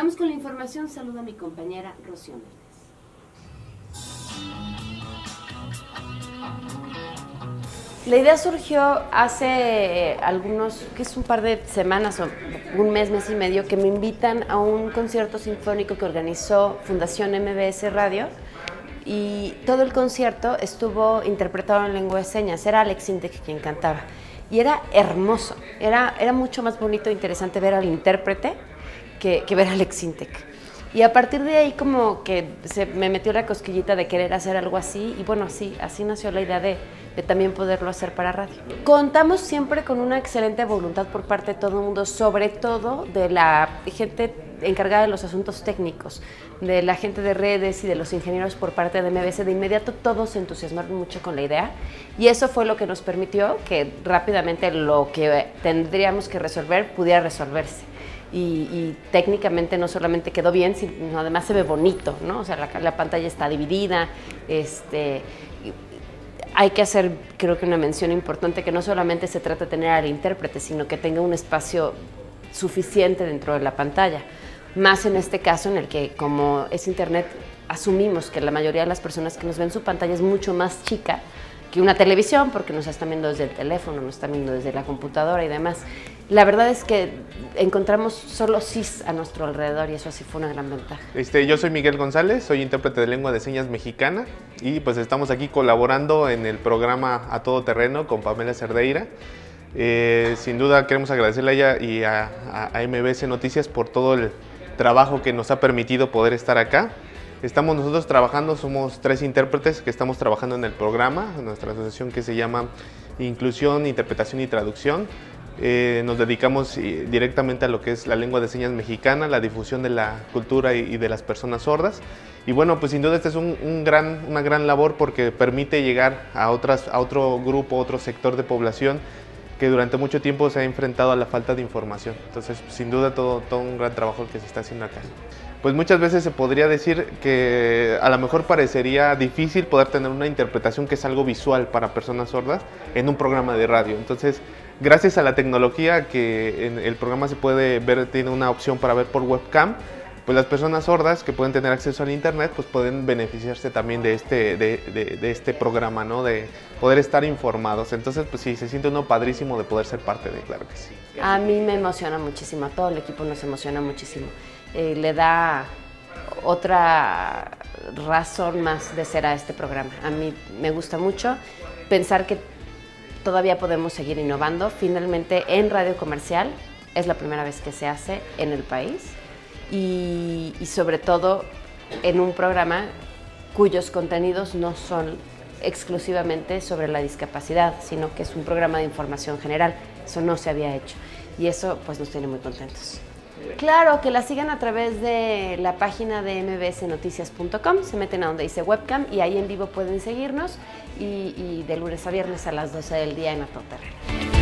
Vamos con la información. Saluda a mi compañera Rocío Méndez. La idea surgió hace que es un par de semanas o un mes, mes y medio, que me invitan a un concierto sinfónico que organizó Fundación MBS Radio, y todo el concierto estuvo interpretado en lengua de señas. Era Alex Intec quien cantaba y era hermoso, era mucho más bonito e interesante ver al intérprete que ver a Alex Intec. Y a partir de ahí como que me metió la cosquillita de querer hacer algo así, y bueno, así nació la idea de también poderlo hacer para radio. Contamos siempre con una excelente voluntad por parte de todo el mundo, sobre todo de la gente encargada de los asuntos técnicos, de la gente de redes y de los ingenieros por parte de MBS. De inmediato todos se entusiasmaron mucho con la idea, y eso fue lo que nos permitió que rápidamente lo que tendríamos que resolver pudiera resolverse. Y técnicamente no solamente quedó bien, sino además se ve bonito, ¿no? O sea, la pantalla está dividida. Hay que hacer, creo que una mención importante, que no solamente se trata de tener al intérprete, sino que tenga un espacio suficiente dentro de la pantalla. Más en este caso en el que, como es internet, asumimos que la mayoría de las personas que nos ven su pantalla es mucho más chica que una televisión, porque nos están viendo desde el teléfono, nos están viendo desde la computadora y demás. La verdad es que encontramos solo sís a nuestro alrededor, y eso sí fue una gran ventaja. Yo soy Miguel González, soy intérprete de lengua de señas mexicana, y pues estamos aquí colaborando en el programa A Todo Terreno con Pamela Cerdeira. Sin duda queremos agradecerle a ella y a MBS Noticias por todo el trabajo que nos ha permitido poder estar acá. Estamos nosotros trabajando, somos 3 intérpretes que estamos trabajando en el programa, en nuestra asociación que se llama Inclusión, Interpretación y Traducción. Nos dedicamos directamente a lo que es la lengua de señas mexicana, la difusión de la cultura y de las personas sordas. Y bueno, pues sin duda esta es una gran labor, porque permite llegar a otro grupo, otro sector de población que durante mucho tiempo se ha enfrentado a la falta de información. Entonces, sin duda todo un gran trabajo que se está haciendo acá. Pues muchas veces se podría decir que a lo mejor parecería difícil poder tener una interpretación que es algo visual para personas sordas en un programa de radio. Entonces, gracias a la tecnología que en el programa se puede ver, tiene una opción para ver por webcam, pues las personas sordas que pueden tener acceso al internet pues pueden beneficiarse también de este programa, ¿no? De poder estar informados. Entonces, pues sí, se siente uno padrísimo de poder ser parte de, claro que sí. A mí me emociona muchísimo, a todo el equipo nos emociona muchísimo. Le da otra razón más de ser a este programa. A mí me gusta mucho pensar que todavía podemos seguir innovando. Finalmente, en radio comercial es la primera vez que se hace en el país, y sobre todo en un programa cuyos contenidos no son exclusivamente sobre la discapacidad, sino que es un programa de información general. Eso no se había hecho, y eso pues nos tiene muy contentos. Claro, que la sigan a través de la página de mbsnoticias.com, se meten a donde dice webcam y ahí en vivo pueden seguirnos, y de lunes a viernes a las 12 del día en A Todo Terreno.